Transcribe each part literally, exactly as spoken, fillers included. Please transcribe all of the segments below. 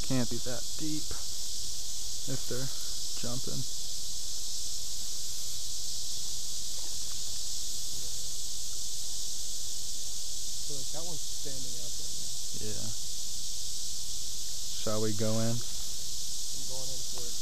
can't be that deep if they're jumping. So like that one's standing up right now. Yeah. Shall we go in? I'm going in for it.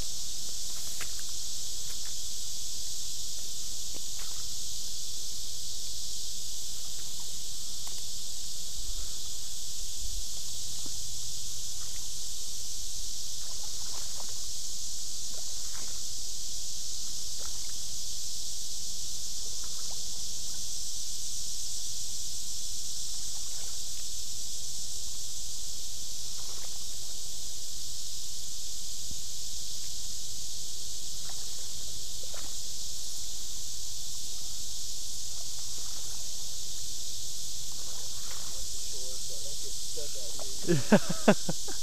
Yeah.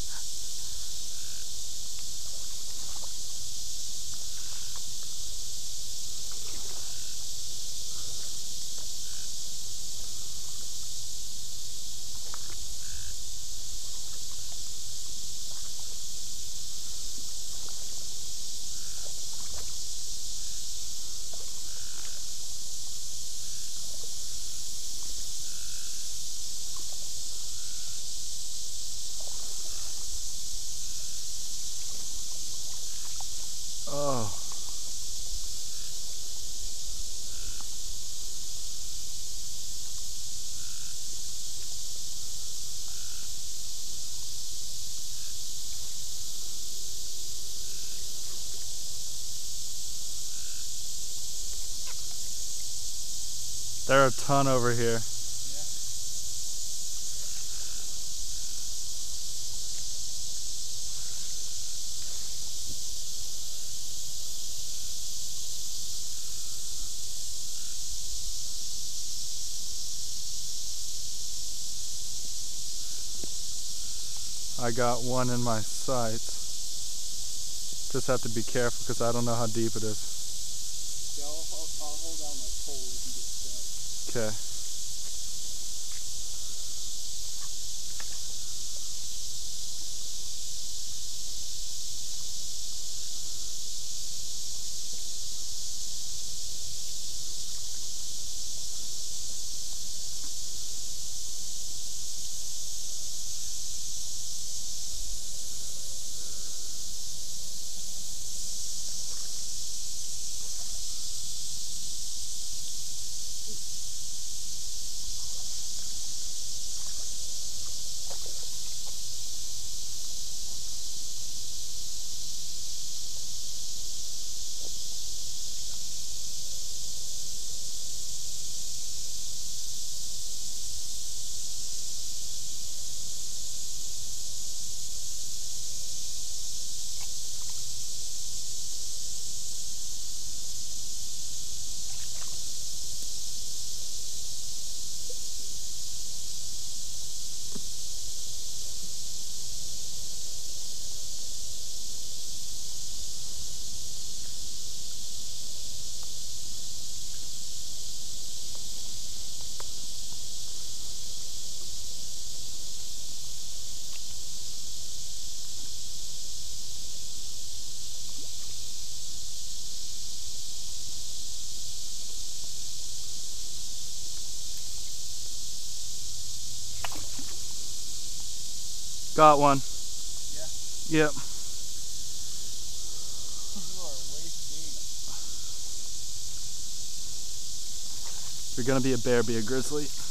Oh. There are a ton over here. I got one in my sights. Just have to be careful because I don't know how deep it is. Yeah, I'll, I'll, I'll hold down my pole if you get stuck. Okay. Got one. Yeah? Yep. You are waist deep. If you're gonna be a bear, be a grizzly.